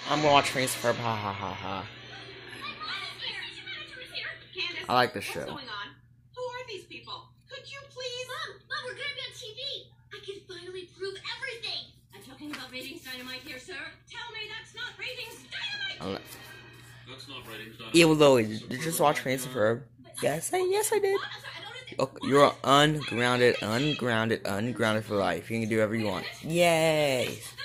I'm gonna watch Phineas and Ferb. Ha ha ha ha. I like this show. What's going on? Who are these people? Could you please? Mom, we're gonna be on TV. I can finally prove everything. I'm talking about ratings dynamite here, sir. Tell me that's not ratings dynamite. That's not ratings dynamite. Even though did you just watch Phineas and Ferb? Yes, I did. Look, you're ungrounded for life. You can do whatever you want. Yay!